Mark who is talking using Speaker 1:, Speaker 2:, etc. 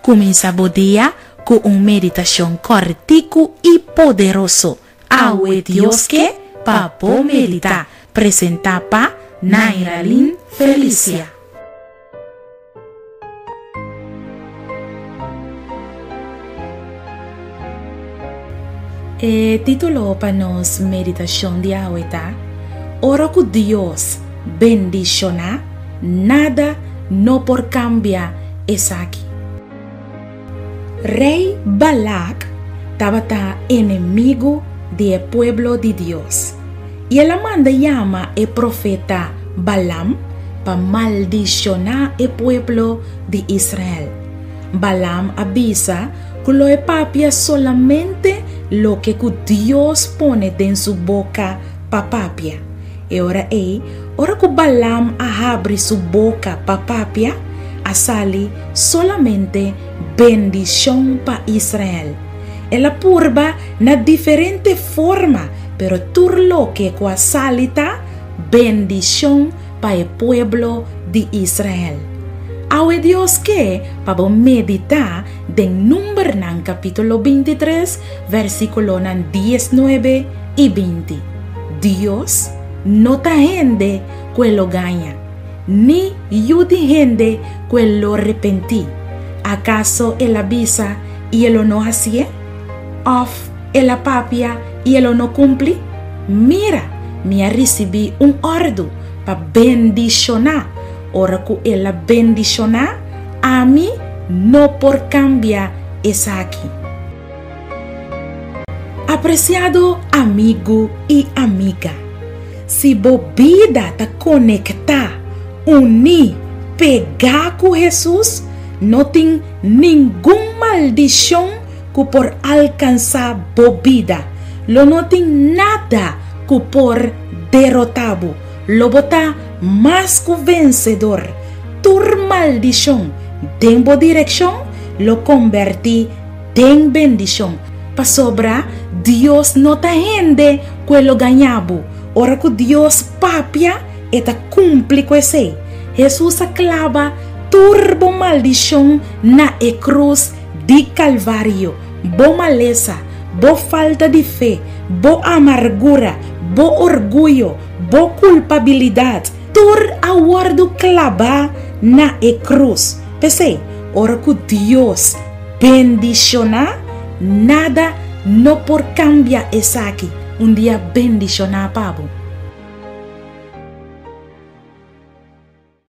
Speaker 1: Comienza el día con una meditación cortico y poderoso. Awe Dios que papo medita. Presenta pa Nairalyn Felicia. Título para nos meditación de ahorita. Oro con Dios bendiciona, nada no por cambia es aquí. Rey Balak estaba enemigo del pueblo de Dios. Y él manda llama el profeta Balaam para maldicionar el pueblo de Israel. Balaam avisa que lo papia solamente lo que Dios pone en su boca para papia. Y ahora que Balaam abre su boca para papia, a sali solamente bendición para Israel. Él purba na diferente forma, pero turlo que salita bendición para el pueblo de Israel. Awe Dios que para meditar de Número capítulo 23 versículo 19 y 20. Dios no ta gente que lo gana, ni yudi gente que lo arrepentí. ¿Acaso él avisa y él no hacía? ¿Of él papia y él no cumple? Mira, me recibí un orden para bendicionar. Ahora que él bendiciona, a mí no por cambiar es aquí. Apreciado amigo y amiga, si vos vida te conecta, unir, pegar con Jesús, no tiene ninguna maldición que por alcanzar vos vida. Lo no tiene nada que por derrotado. Lo bota más que vencedor. Tu maldición den dirección, lo convertí en bendición. Pa sobra, Dios no te gente que lo ganabo. Ahora que Dios papia, eta cumple con ese. Jesús aclava turbo maldición na cruz de Calvario. Bo maleza, bo falta de fe, bo amargura, bo orgullo, bo culpabilidad. Tur aguardo clava na cruz. Pese, ora que Dios bendiciona, nada no por cambia es aquí. Un día bendiciona, Pablo.